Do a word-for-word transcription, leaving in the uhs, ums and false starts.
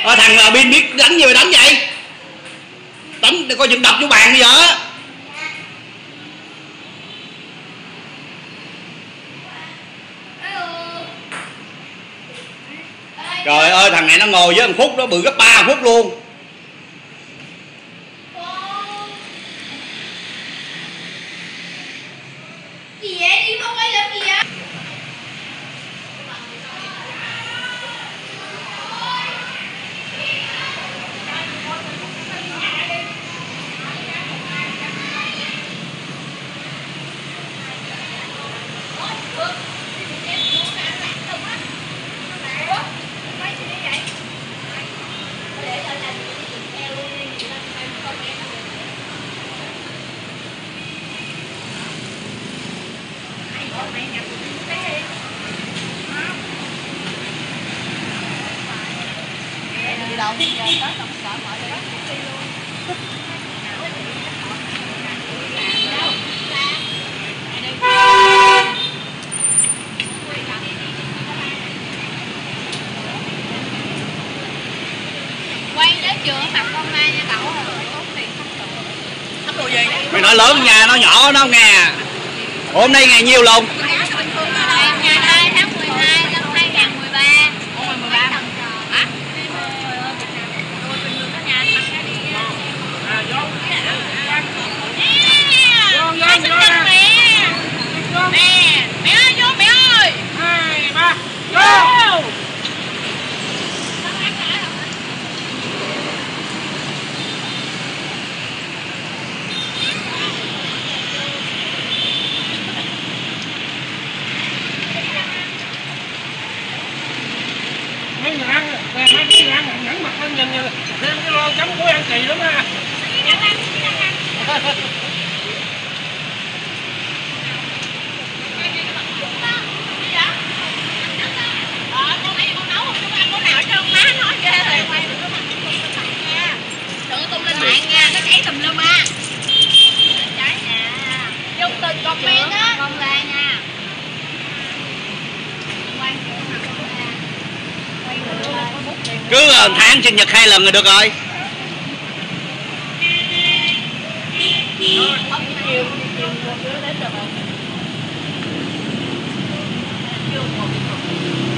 Ờ, thằng là pin biết đánh gì mà đánh vậy? Đánh coi chừng đập vô bàn bây giờ. Trời ơi, thằng này nó ngồi với thằng Phúc đó bự gấp ba Phúc luôn. Gì vậy? Đi không quay làm gì vậy? Đâu giờ tới tổng sở mọi người đi luôn. Quay đến trường mặt con mai nha cậu, tốn tiền thấp đồ gì? Mày nói lớn nha, nó nhỏ nó nghe. Hôm nay ngày nhiêu lông? Ngày hai tháng mười hai năm hai nghìn không trăm mười ba. mười ba hả? Nè, mẹ ơi vô mẹ ơi. Hai ba vô. Mấy người ăn, mấy người ăn nhẫn mặt lên nhìn thêm cái lon chấm của ăn kỳ lắm ha. Tùm lum á. Trái nè. Dùng từng comment á. Con ra nha. Cứ tháng sinh nhật hai lần là được rồi. Chiều